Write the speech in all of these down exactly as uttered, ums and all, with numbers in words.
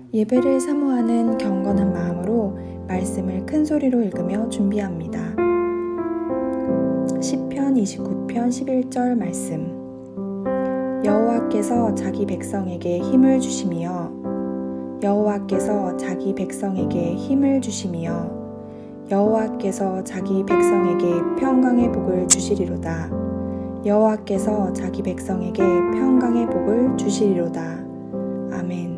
예배를 사모하는 경건한 마음으로 말씀을 큰 소리로 읽으며 준비합니다. 시편 이십구 편 십일 절 말씀. 여호와께서 자기 백성에게 힘을 주시며 여호와께서 자기 백성에게 힘을 주시며 여호와께서 자기 백성에게 평강의 복을 주시리로다. 여호와께서 자기 백성에게 평강의 복을 주시리로다. 아멘.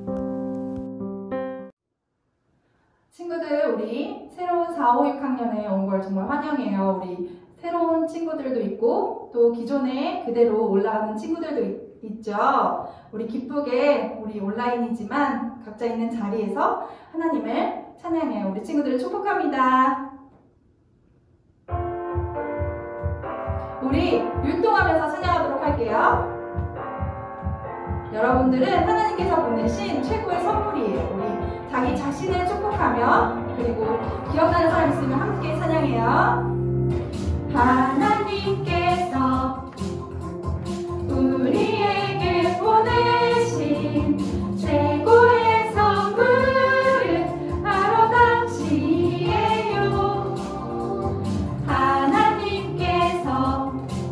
친구들, 우리 새로운 사, 오, 육 학년에 온 걸 정말 환영해요. 우리 새로운 친구들도 있고 또 기존에 그대로 올라가는 친구들도 있, 있죠. 우리 기쁘게 우리 온라인이지만 각자 있는 자리에서 하나님을 찬양해요. 우리 친구들을 축복합니다. 우리 율동하면서 찬양하도록 할게요. 여러분들은 하나님께서 보내신 최고의 선물이에요. 우리 자기 자신을 축복하며 그리고 기억나는 사람 있으면 함께 찬양해요. 하나님께서 우리에게 보내신 최고의 선물은 바로 당신이에요. 하나님께서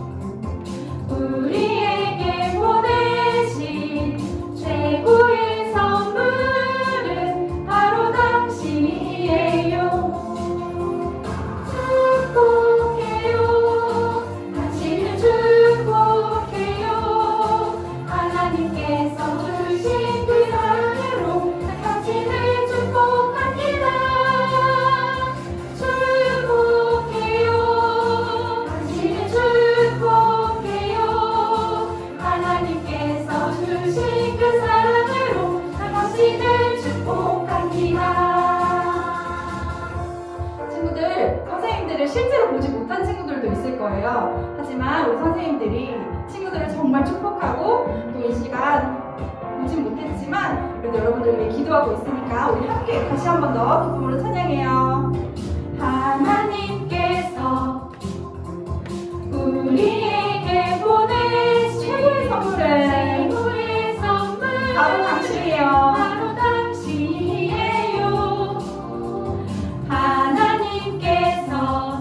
우리에게 보내신 최고의 선물은 바로 당신이에요. 실제로 보지 못한 친구들도 있을 거예요. 하지만 우리 선생님들이 친구들을 정말 축복하고 또 이 시간 보진 못했지만 그래도 여러분들 위해 기도하고 있으니까 우리 함께 다시 한 번 더 기쁨으로 찬양해요. 하나님께서 우리에게 보내신 최고의 선물을 최고의 선물 바로 당신이에요. 바로 당신이에요. 하나님께서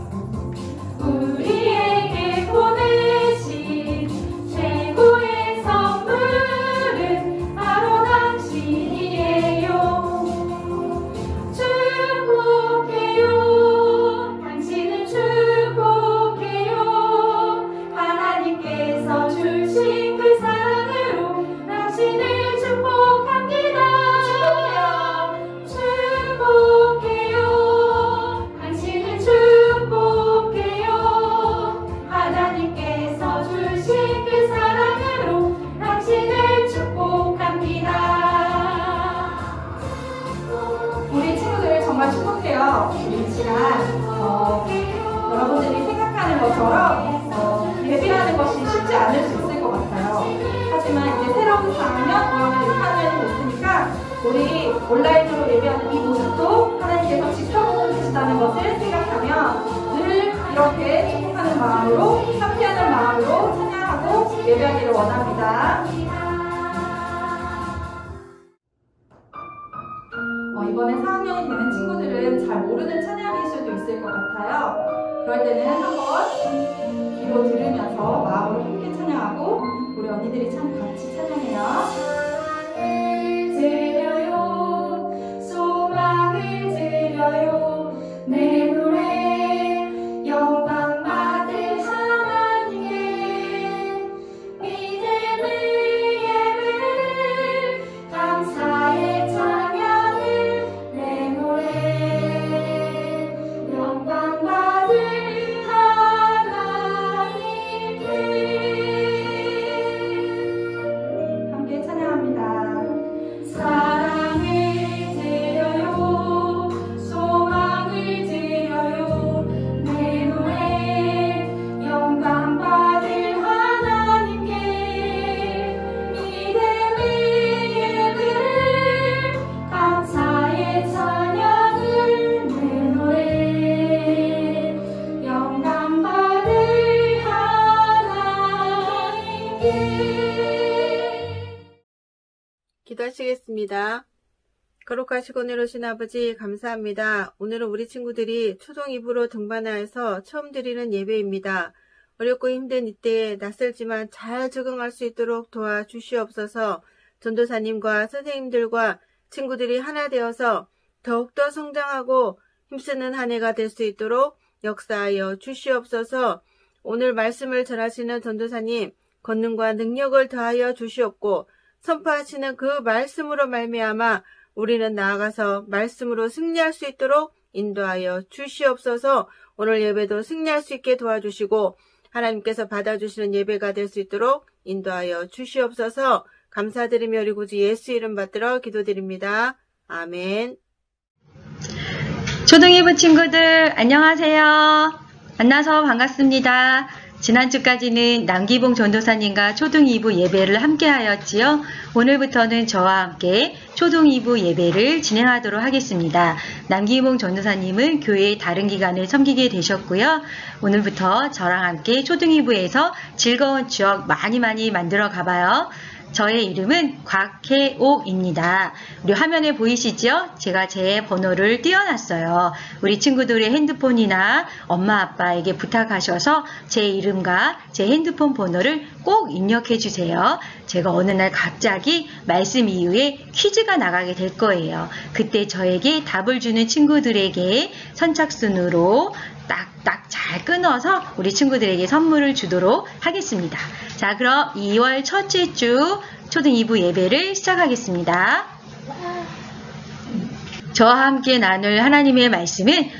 우리에게 보내신 최고의 선물은 바로 당신이에요. 축복해요. 당신을 축복해요. 하나님께서 주신 그 사랑으로 당신을 축복합니다. 축복해요. 당신을 축복해요. 하나님께서 주신 그 사랑으로 당신을 축복합니다. 우리 친구들 정말 축복해요. 이 시간 어, 여러분들이 생각하는 것처럼 어, 예배하는 것이 쉽지 않을 수 있을 것 같아요. 하지만 이제 새로운 사 학년, 오 학년, 육 학년이 됐으니까 우리 온라인으로 예배하는 이 모습도 하나님께서 지켜보고 계시다는 것을 생각하며 늘 이렇게 축복하는 마음으로, 함께하는 마음으로 찬양하고 예배하기를 원합니다. 어, 이번에 사 학년이 되는 친구들은 잘 모르는 찬양일 수도 있을 것 같아요. 그럴 때는 한번 귀로 들으면서 마음으로 함께 찬양하고 우리 언니들이 참 같이 찬양해요. 드려요, 소망을 드려요, 내 노래 영광 받을 하나님께 믿음의 예배를 감사의 찬양을 내 노래 영광 받을 하나님께 함께 찬양합니다. 사랑을 드려요, 소망을 드려요, 내 노래 영광 받을 하나님께 믿음의 예배를 감사의 찬양을 내 노래 영광 받을 하나님께. 기도하시겠습니다. 거룩하시고 내려오신 아버지 감사합니다. 오늘은 우리 친구들이 초등 이 부로 등반해서 처음 드리는 예배입니다. 어렵고 힘든 이때에 낯설지만 잘 적응할 수 있도록 도와주시옵소서. 전도사님과 선생님들과 친구들이 하나 되어서 더욱더 성장하고 힘쓰는 한 해가 될 수 있도록 역사하여 주시옵소서. 오늘 말씀을 전하시는 전도사님 권능과 능력을 더하여 주시옵고 선포하시는 그 말씀으로 말미암아 우리는 나아가서 말씀으로 승리할 수 있도록 인도하여 주시옵소서. 오늘 예배도 승리할 수 있게 도와주시고 하나님께서 받아주시는 예배가 될 수 있도록 인도하여 주시옵소서. 감사드리며 우리 구주 예수 이름 받들어 기도드립니다. 아멘. 초등 이 부 친구들 안녕하세요. 만나서 반갑습니다. 지난주까지는 남기봉 전도사님과 초등 이 부 예배를 함께 하였지요. 오늘부터는 저와 함께 초등 이 부 예배를 진행하도록 하겠습니다. 남기봉 전도사님은 교회의 다른 기관을 섬기게 되셨고요. 오늘부터 저랑 함께 초등 이 부에서 즐거운 추억 많이 많이 만들어 가봐요. 저의 이름은 곽혜옥입니다. 우리 화면에 보이시죠? 제가 제 번호를 띄워놨어요. 우리 친구들의 핸드폰이나 엄마 아빠에게 부탁하셔서 제 이름과 제 핸드폰 번호를 꼭 입력해 주세요. 제가 어느 날 갑자기 말씀 이후에 퀴즈가 나가게 될 거예요. 그때 저에게 답을 주는 친구들에게 선착순으로 딱딱 잘 끊어서 우리 친구들에게 선물을 주도록 하겠습니다. 자, 그럼 이월 첫째 주 초등 이 부 예배를 시작하겠습니다. 저와 함께 나눌 하나님의 말씀은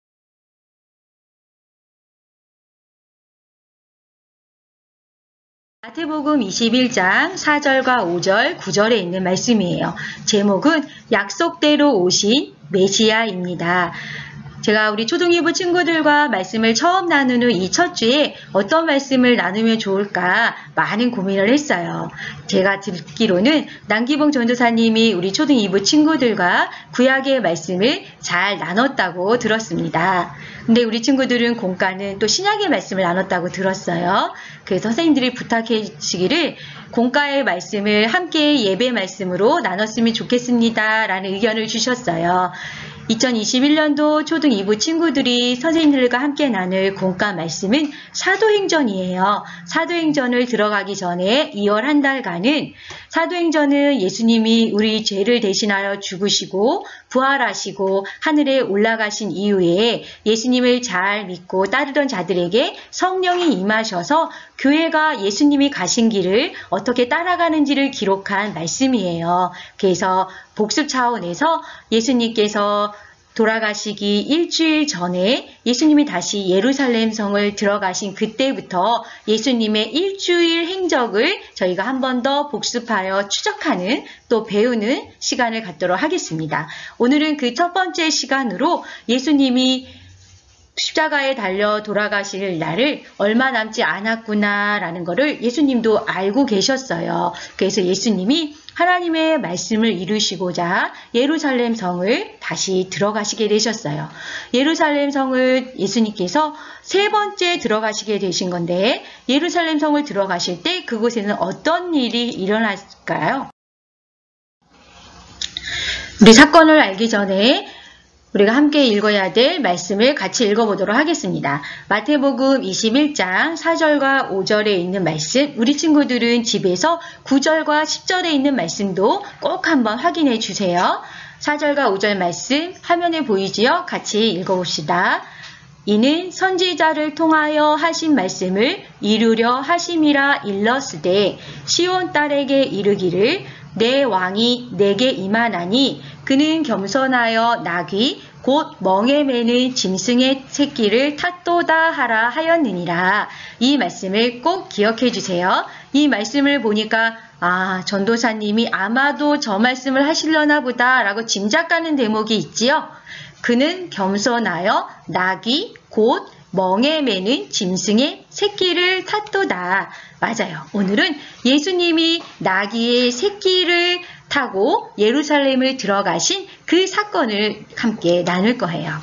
마태복음 이십일 장 사 절과 오 절, 구 절에 있는 말씀이에요. 제목은 약속대로 오신 메시아입니다. 제가 우리 초등 이 부 친구들과 말씀을 처음 나눈 후 이 첫 주에 어떤 말씀을 나누면 좋을까 많은 고민을 했어요. 제가 듣기로는 남기봉 전도사님이 우리 초등 이 부 친구들과 구약의 말씀을 잘 나눴다고 들었습니다. 근데 우리 친구들은 공과는 또 신약의 말씀을 나눴다고 들었어요. 그래서 선생님들이 부탁해 주시기를 공과의 말씀을 함께 예배 말씀으로 나눴으면 좋겠습니다 라는 의견을 주셨어요. 이천이십일 년도 초등 이 부 친구들이 선생님들과 함께 나눌 공과 말씀은 사도행전이에요. 사도행전을 들어가기 전에 이월 한 달간은 사도행전은 예수님이 우리 죄를 대신하여 죽으시고 부활하시고 하늘에 올라가신 이후에 예수님을 잘 믿고 따르던 자들에게 성령이 임하셔서 교회가 예수님이 가신 길을 어떻게 따라가는지를 기록한 말씀이에요. 그래서 복습 차원에서 예수님께서 돌아가시기 일주일 전에 예수님이 다시 예루살렘 성을 들어가신 그때부터 예수님의 일주일 행적을 저희가 한 번 더 복습하여 추적하는 또 배우는 시간을 갖도록 하겠습니다. 오늘은 그 첫 번째 시간으로 예수님이 십자가에 달려 돌아가실 날을 얼마 남지 않았구나 라는 것을 예수님도 알고 계셨어요. 그래서 예수님이 하나님의 말씀을 이루시고자 예루살렘 성을 다시 들어가시게 되셨어요. 예루살렘 성을 예수님께서 세 번째 들어가시게 되신 건데 예루살렘 성을 들어가실 때 그곳에는 어떤 일이 일어났을까요? 우리 사건을 알기 전에 우리가 함께 읽어야 될 말씀을 같이 읽어보도록 하겠습니다. 마태복음 이십일 장 사 절과 오 절에 있는 말씀, 우리 친구들은 집에서 구 절과 십 절에 있는 말씀도 꼭 한번 확인해 주세요. 사 절과 오 절 말씀 화면에 보이지요? 같이 읽어봅시다. 이는 선지자를 통하여 하신 말씀을 이루려 하심이라 일렀으되 시온 딸에게 이르기를 내 왕이 내게 임하나니 그는 겸손하여 나귀 곧 멍에 매는 짐승의 새끼를 탓도다 하라 하였느니라. 이 말씀을 꼭 기억해 주세요. 이 말씀을 보니까 아, 전도사님이 아마도 저 말씀을 하시려나 보다 라고 짐작가는 대목이 있지요. 그는 겸손하여 나귀 곧 멍에 매는 짐승의 새끼를 탓도다. 맞아요. 오늘은 예수님이 나귀의 새끼를 타고 예루살렘을 들어가신 그 사건을 함께 나눌 거예요.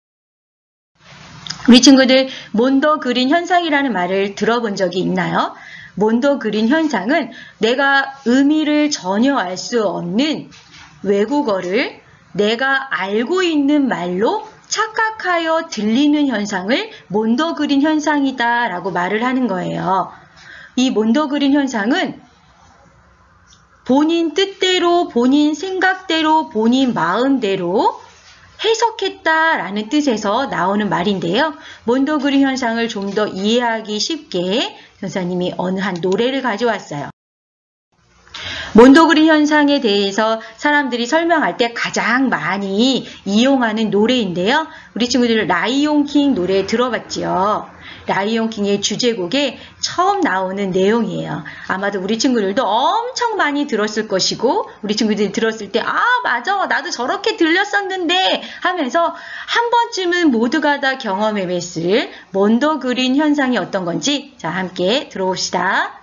우리 친구들 몬더 그린 현상이라는 말을 들어본 적이 있나요? 몬더 그린 현상은 내가 의미를 전혀 알 수 없는 외국어를 내가 알고 있는 말로 착각하여 들리는 현상을 몬더그린 현상이다 라고 말을 하는 거예요. 이 몬더그린 현상은 본인 뜻대로, 본인 생각대로, 본인 마음대로 해석했다라는 뜻에서 나오는 말인데요. 몬더그린 현상을 좀 더 이해하기 쉽게 전사님이 어느 한 노래를 가져왔어요. 몬더그린 현상에 대해서 사람들이 설명할 때 가장 많이 이용하는 노래인데요. 우리 친구들 라이온 킹 노래 들어봤지요? 라이온 킹의 주제곡에 처음 나오는 내용이에요. 아마도 우리 친구들도 엄청 많이 들었을 것이고 우리 친구들이 들었을 때 아 맞아 나도 저렇게 들렸었는데 하면서 한 번쯤은 모두가 다 경험해봤을 몬더그린 현상이 어떤 건지 자 함께 들어봅시다.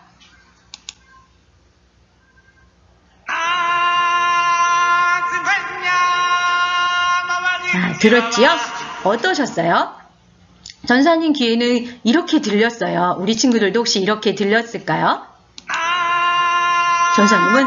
자, 들었지요? 어떠셨어요? 전사님 귀에는 이렇게 들렸어요. 우리 친구들도 혹시 이렇게 들렸을까요? 전사님은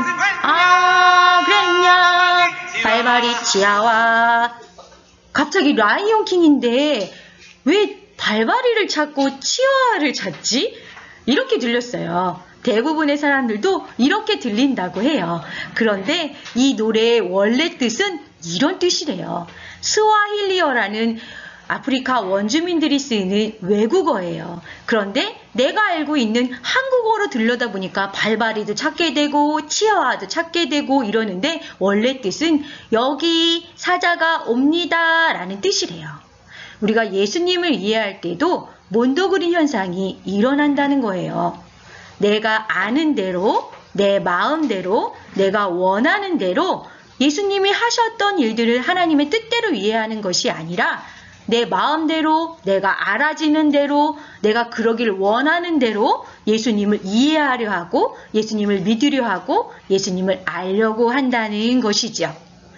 아 그랬냐 발발이 치아와 갑자기 라이온 킹인데 왜 발발이를 찾고 치아를 찾지? 이렇게 들렸어요. 대부분의 사람들도 이렇게 들린다고 해요. 그런데 이 노래의 원래 뜻은 이런 뜻이래요. 스와힐리어라는 아프리카 원주민들이 쓰는 외국어예요. 그런데 내가 알고 있는 한국어로 들려다보니까 발바리도 찾게 되고 치아와도 찾게 되고 이러는데 원래 뜻은 여기 사자가 옵니다 라는 뜻이래요. 우리가 예수님을 이해할 때도 몬더그린 현상이 일어난다는 거예요. 내가 아는 대로, 내 마음대로, 내가 원하는 대로 예수님이 하셨던 일들을 하나님의 뜻대로 이해하는 것이 아니라 내 마음대로, 내가 알아지는 대로, 내가 그러길 원하는 대로 예수님을 이해하려 하고 예수님을 믿으려 하고 예수님을 알려고 한다는 것이죠.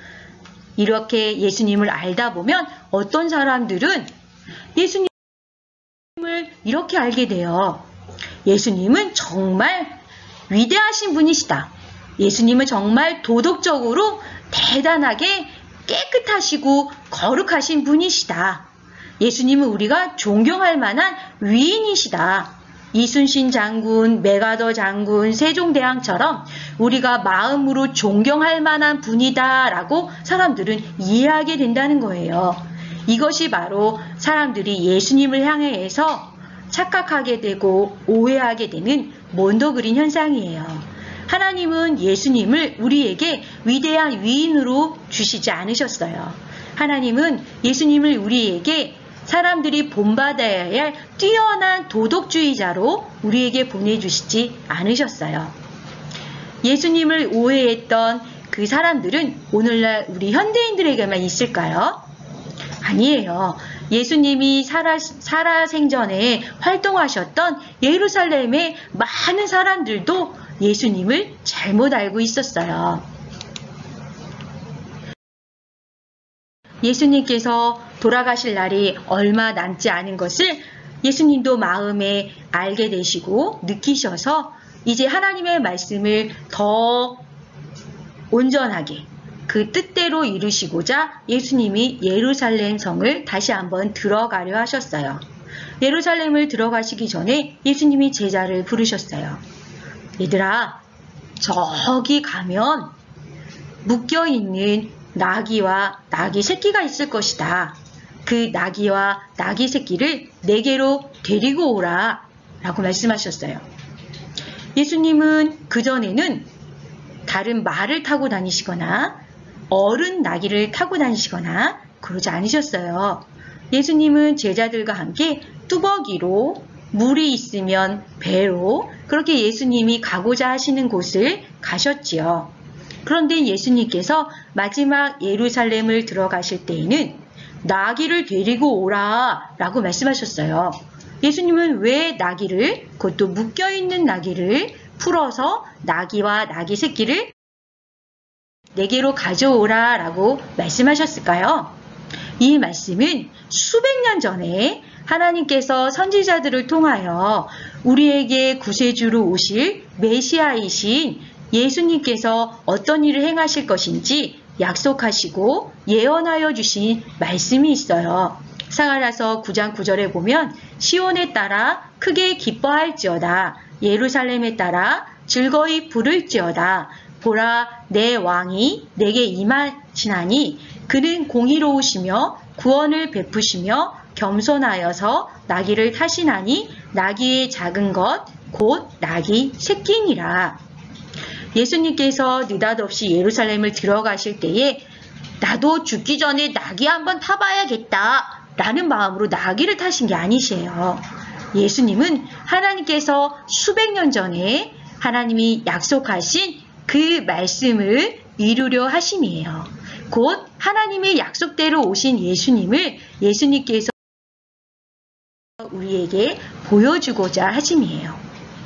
이렇게 예수님을 알다 보면 어떤 사람들은 예수님을 이렇게 알게 돼요. 예수님은 정말 위대하신 분이시다. 예수님은 정말 도덕적으로 대단하게 깨끗하시고 거룩하신 분이시다. 예수님은 우리가 존경할 만한 위인이시다. 이순신 장군, 메가더 장군, 세종대왕처럼 우리가 마음으로 존경할 만한 분이다 라고 사람들은 이해하게 된다는 거예요. 이것이 바로 사람들이 예수님을 향해서 착각하게 되고 오해하게 되는 몬더그린 현상이에요. 하나님은 예수님을 우리에게 위대한 위인으로 주시지 않으셨어요. 하나님은 예수님을 우리에게 사람들이 본받아야 할 뛰어난 도덕주의자로 우리에게 보내주시지 않으셨어요. 예수님을 오해했던 그 사람들은 오늘날 우리 현대인들에게만 있을까요? 아니에요. 예수님이 살아, 살아생전에 활동하셨던 예루살렘의 많은 사람들도 예수님을 잘못 알고 있었어요. 예수님께서 돌아가실 날이 얼마 남지 않은 것을 예수님도 마음에 알게 되시고 느끼셔서 이제 하나님의 말씀을 더 온전하게 그 뜻대로 이루시고자 예수님이 예루살렘 성을 다시 한번 들어가려 하셨어요. 예루살렘을 들어가시기 전에 예수님이 제자를 부르셨어요. 얘들아, 저기 가면 묶여있는 나귀와 나귀 새끼가 있을 것이다. 그 나귀와 나귀 새끼를 내게로 데리고 오라 라고 말씀하셨어요. 예수님은 그전에는 다른 말을 타고 다니시거나 어른 나귀를 타고 다니시거나 그러지 않으셨어요. 예수님은 제자들과 함께 뚜벅이로 물이 있으면 배로 그렇게 예수님이 가고자 하시는 곳을 가셨지요. 그런데 예수님께서 마지막 예루살렘을 들어가실 때에는 나귀를 데리고 오라 라고 말씀하셨어요. 예수님은 왜 나귀를, 그것도 묶여있는 나귀를 풀어서 나귀와 나귀 새끼를 내게로 가져오라 라고 말씀하셨을까요? 이 말씀은 수백 년 전에 하나님께서 선지자들을 통하여 우리에게 구세주로 오실 메시아이신 예수님께서 어떤 일을 행하실 것인지 약속하시고 예언하여 주신 말씀이 있어요. 사가랴서 구 장 구 절에 보면 시온에 따라 크게 기뻐할지어다. 예루살렘에 따라 즐거이 부를지어다. 보라, 내 왕이 내게 임하시나니 그는 공의로우시며 구원을 베푸시며 겸손하여서 나귀를 타시나니 나귀의 작은 것 곧 나귀 새끼니라. 예수님께서 느닷없이 예루살렘을 들어가실 때에 나도 죽기 전에 나귀 한번 타봐야겠다 라는 마음으로 나귀를 타신 게 아니시에요. 예수님은 하나님께서 수백 년 전에 하나님이 약속하신 그 말씀을 이루려 하심이에요. 곧 하나님의 약속대로 오신 예수님을 예수님께서 우리에게 보여주고자 하심이에요.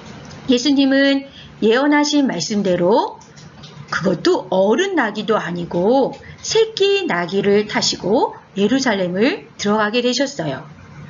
예수님은 예언하신 말씀대로 그것도 어른 나귀도 아니고 새끼 나귀를 타시고 예루살렘을 들어가게 되셨어요.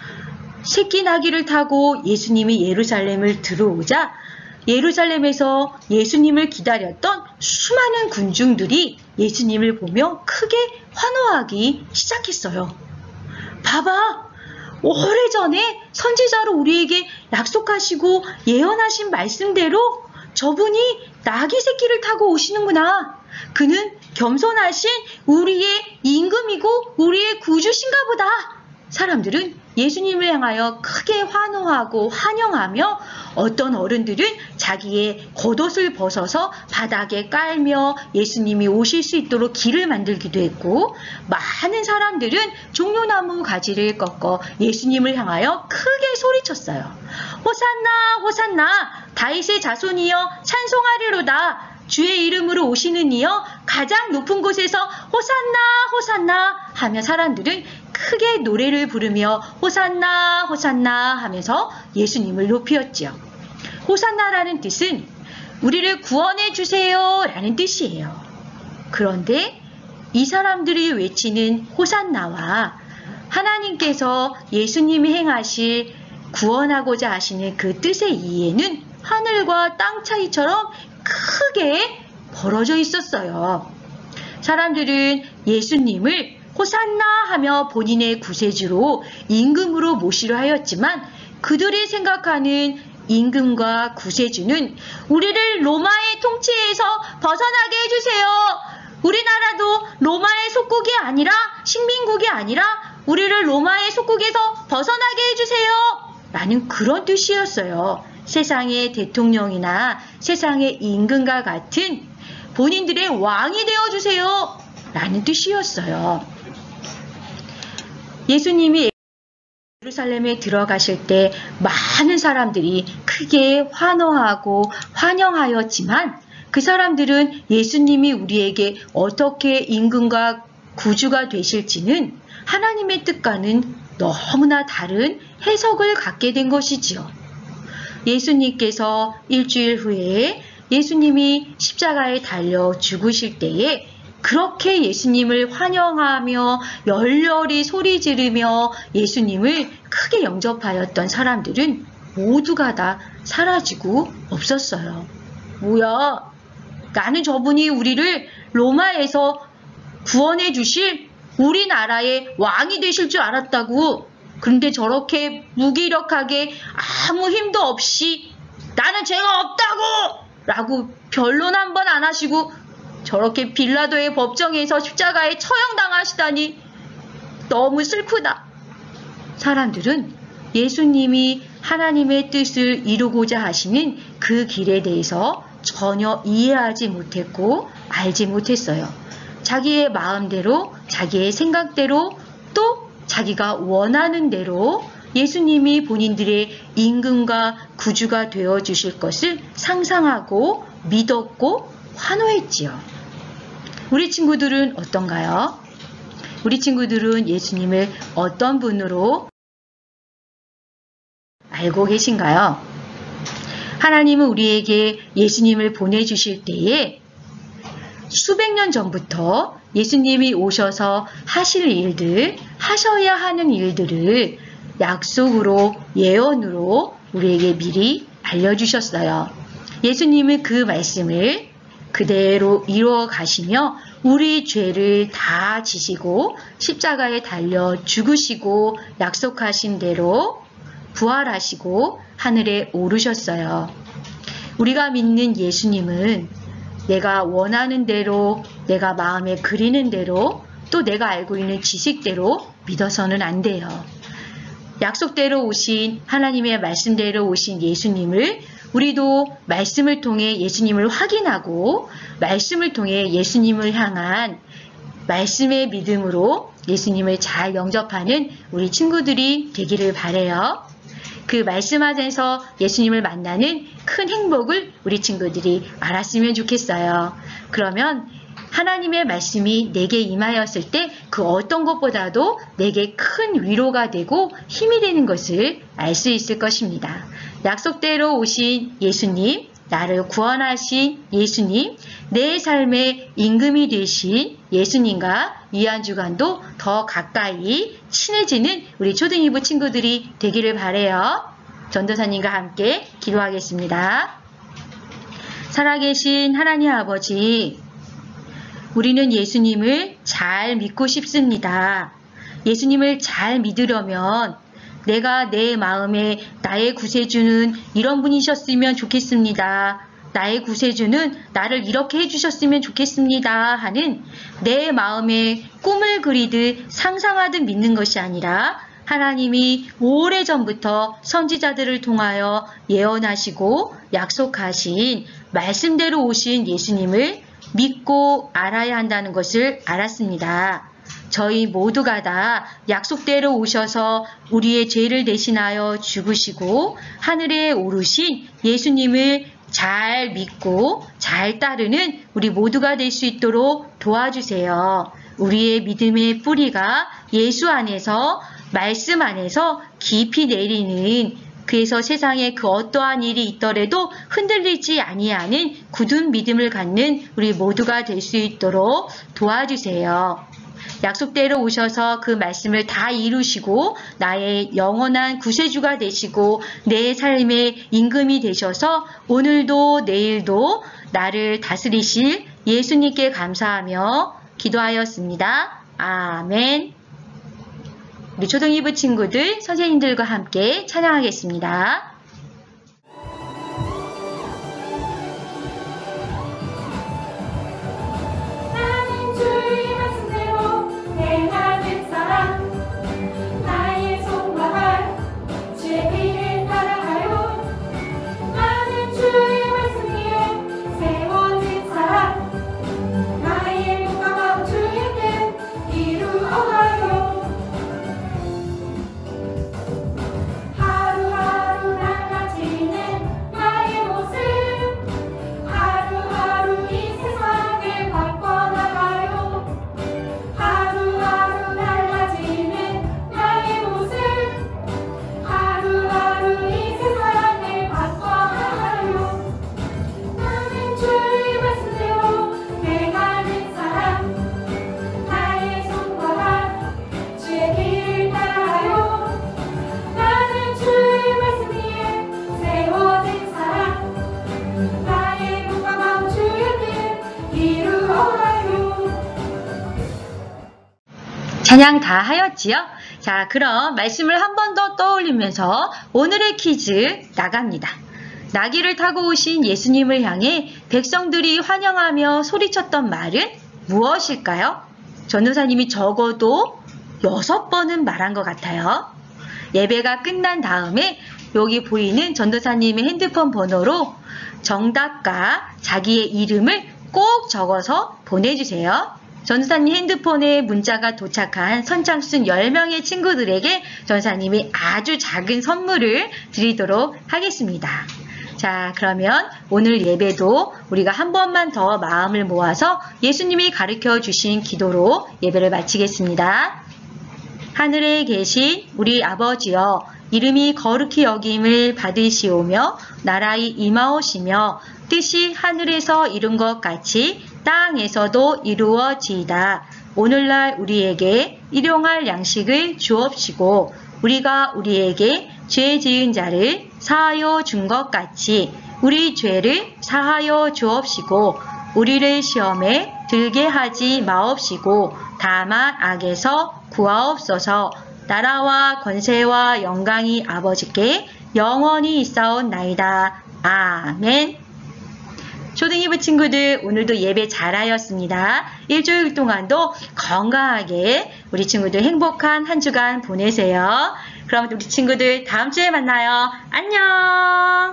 새끼 나귀를 타고 예수님이 예루살렘을 들어오자 예루살렘에서 예수님을 기다렸던 수많은 군중들이 예수님을 보며 크게 환호하기 시작했어요. 봐봐! 오래전에 선지자로 우리에게 약속하시고 예언하신 말씀대로 저분이 나귀 새끼를 타고 오시는구나. 그는 겸손하신 우리의 임금이고 우리의 구주신가 보다. 사람들은 예수님을 향하여 크게 환호하고 환영하며 어떤 어른들은 자기의 겉옷을 벗어서 바닥에 깔며 예수님이 오실 수 있도록 길을 만들기도 했고, 많은 사람들은 종려나무 가지를 꺾어 예수님을 향하여 크게 소리쳤어요. 호산나 호산나 다윗의 자손이여 찬송하리로다. 주의 이름으로 오시는 이여 가장 높은 곳에서 호산나 호산나 하며 사람들은 크게 노래를 부르며 호산나 호산나 하면서 예수님을 높이었지요. 호산나라는 뜻은 우리를 구원해 주세요 라는 뜻이에요. 그런데 이 사람들이 외치는 호산나와 하나님께서 예수님이 행하실 구원하고자 하시는 그 뜻의 이해는 하늘과 땅 차이처럼 크게 벌어져 있었어요. 사람들은 예수님을 호산나 하며 본인의 구세주로 임금으로 모시려 하였지만 그들이 생각하는 임금과 구세주는 우리를 로마의 통치에서 벗어나게 해주세요. 우리나라도 로마의 속국이 아니라 식민국이 아니라 우리를 로마의 속국에서 벗어나게 해주세요. 라는 그런 뜻이었어요. 세상의 대통령이나 세상의 임금과 같은 본인들의 왕이 되어주세요. 라는 뜻이었어요. 예수님이 예루살렘에 들어가실 때 많은 사람들이 크게 환호하고 환영하였지만 그 사람들은 예수님이 우리에게 어떻게 임금과 구주가 되실지는 하나님의 뜻과는 너무나 다른 해석을 갖게 된 것이지요. 예수님께서 일주일 후에 예수님이 십자가에 달려 죽으실 때에 그렇게 예수님을 환영하며 열렬히 소리 지르며 예수님을 크게 영접하였던 사람들은 모두가 다 사라지고 없었어요. 뭐야? 나는 저분이 우리를 로마에서 구원해 주실 우리나라의 왕이 되실 줄 알았다고. 그런데 저렇게 무기력하게 아무 힘도 없이 나는 죄가 없다고! 라고 변론 한 번 안 하시고 저렇게 빌라도의 법정에서 십자가에 처형당하시다니 너무 슬프다. 사람들은 예수님이 하나님의 뜻을 이루고자 하시는 그 길에 대해서 전혀 이해하지 못했고 알지 못했어요. 자기의 마음대로 자기의 생각대로 또 자기가 원하는 대로 예수님이 본인들의 임금과 구주가 되어주실 것을 상상하고 믿었고 환호했지요. 우리 친구들은 어떤가요? 우리 친구들은 예수님을 어떤 분으로 알고 계신가요? 하나님은 우리에게 예수님을 보내주실 때에 수백 년 전부터 예수님이 오셔서 하실 일들, 하셔야 하는 일들을 약속으로, 예언으로 우리에게 미리 알려주셨어요. 예수님은 그 말씀을 그대로 이루어 가시며 우리 죄를 다 지시고 십자가에 달려 죽으시고 약속하신 대로 부활하시고 하늘에 오르셨어요. 우리가 믿는 예수님은 내가 원하는 대로, 내가 마음에 그리는 대로, 또 내가 알고 있는 지식대로 믿어서는 안 돼요. 약속대로 오신, 하나님의 말씀대로 오신 예수님을 우리도 말씀을 통해 예수님을 확인하고 말씀을 통해 예수님을 향한 말씀의 믿음으로 예수님을 잘 영접하는 우리 친구들이 되기를 바라요. 그 말씀 안에서 예수님을 만나는 큰 행복을 우리 친구들이 알았으면 좋겠어요. 그러면 하나님의 말씀이 내게 임하였을 때 그 어떤 것보다도 내게 큰 위로가 되고 힘이 되는 것을 알 수 있을 것입니다. 약속대로 오신 예수님, 나를 구원하신 예수님, 내 삶의 임금이 되신 예수님과 이 한 주간도 더 가까이 친해지는 우리 초등이부 친구들이 되기를 바라요. 전도사님과 함께 기도하겠습니다. 살아계신 하나님 아버지, 우리는 예수님을 잘 믿고 싶습니다. 예수님을 잘 믿으려면 내가 내 마음에 나의 구세주는 이런 분이셨으면 좋겠습니다. 나의 구세주는 나를 이렇게 해주셨으면 좋겠습니다. 하는 내 마음에 꿈을 그리듯 상상하듯 믿는 것이 아니라 하나님이 오래전부터 선지자들을 통하여 예언하시고 약속하신 말씀대로 오신 예수님을 믿고 알아야 한다는 것을 알았습니다. 저희 모두가 다 약속대로 오셔서 우리의 죄를 대신하여 죽으시고 하늘에 오르신 예수님을 잘 믿고 잘 따르는 우리 모두가 될 수 있도록 도와주세요. 우리의 믿음의 뿌리가 예수 안에서, 말씀 안에서 깊이 내리는, 그래서 세상에 그 어떠한 일이 있더라도 흔들리지 아니하는 굳은 믿음을 갖는 우리 모두가 될 수 있도록 도와주세요. 약속대로 오셔서 그 말씀을 다 이루시고 나의 영원한 구세주가 되시고 내 삶의 임금이 되셔서 오늘도 내일도 나를 다스리실 예수님께 감사하며 기도하였습니다. 아멘. 우리 초등이부 친구들, 선생님들과 함께 찬양하겠습니다. 나는 주의 말씀대로 행하는 사람, 나의 손과 발 주의 길을 따라가요. 나는 주의 말씀 위에 세워진 사람, 나의 몸과 마음 주의 뜻 이루어가요. 찬양 다 하였지요? 자, 그럼 말씀을 한 번 더 떠올리면서 오늘의 퀴즈 나갑니다. 나귀를 타고 오신 예수님을 향해 백성들이 환영하며 소리쳤던 말은 무엇일까요? 전도사님이 적어도 여섯 번은 말한 것 같아요. 예배가 끝난 다음에 여기 보이는 전도사님의 핸드폰 번호로 정답과 자기의 이름을 꼭 적어서 보내주세요. 전도사님 핸드폰에 문자가 도착한 선착순 열 명의 친구들에게 전도사님이 아주 작은 선물을 드리도록 하겠습니다. 자, 그러면 오늘 예배도 우리가 한 번만 더 마음을 모아서 예수님이 가르쳐 주신 기도로 예배를 마치겠습니다. 하늘에 계신 우리 아버지여, 이름이 거룩히 여김을 받으시오며 나라의 임하오시며 뜻이 하늘에서 이룬 것 같이 땅에서도 이루어지이다. 오늘날 우리에게 일용할 양식을 주옵시고 우리가 우리에게 죄 지은 자를 사하여 준 것 같이 우리 죄를 사하여 주옵시고 우리를 시험에 들게 하지 마옵시고 다만 악에서 구하옵소서. 나라와 권세와 영광이 아버지께 영원히 있사옵나이다. 아멘. 초등이부 친구들, 오늘도 예배 잘하였습니다. 일주일 동안도 건강하게 우리 친구들 행복한 한 주간 보내세요. 그럼 우리 친구들 다음 주에 만나요. 안녕.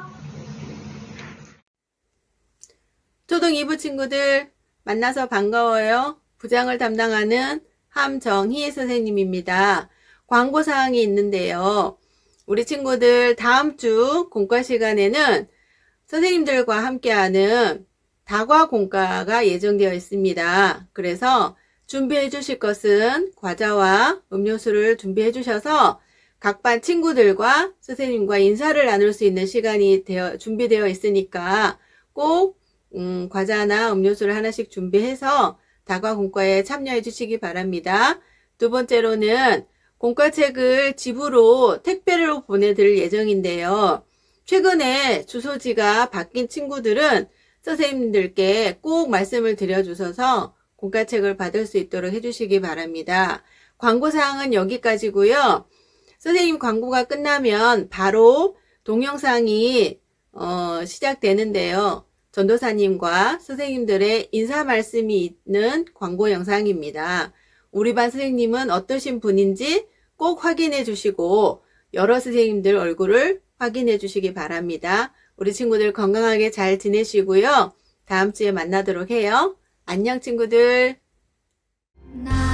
초등이부 친구들 만나서 반가워요. 부장을 담당하는 함정희 선생님입니다. 광고사항이 있는데요. 우리 친구들 다음 주 공과 시간에는 선생님들과 함께하는 다과 공과가 예정되어 있습니다. 그래서 준비해 주실 것은 과자와 음료수를 준비해 주셔서 각 반 친구들과 선생님과 인사를 나눌 수 있는 시간이 되어, 준비되어 있으니까 꼭 음, 과자나 음료수를 하나씩 준비해서 다과 공과에 참여해 주시기 바랍니다. 두 번째로는 공과책을 집으로 택배로 보내드릴 예정인데요. 최근에 주소지가 바뀐 친구들은 선생님들께 꼭 말씀을 드려주셔서 공과책을 받을 수 있도록 해주시기 바랍니다. 광고사항은 여기까지고요. 선생님 광고가 끝나면 바로 동영상이 어, 시작되는데요. 전도사님과 선생님들의 인사 말씀이 있는 광고 영상입니다. 우리 반 선생님은 어떠신 분인지 꼭 확인해 주시고 여러 선생님들 얼굴을 확인해 주시기 바랍니다. 우리 친구들 건강하게 잘 지내시고요. 다음 주에 만나도록 해요. 안녕 친구들.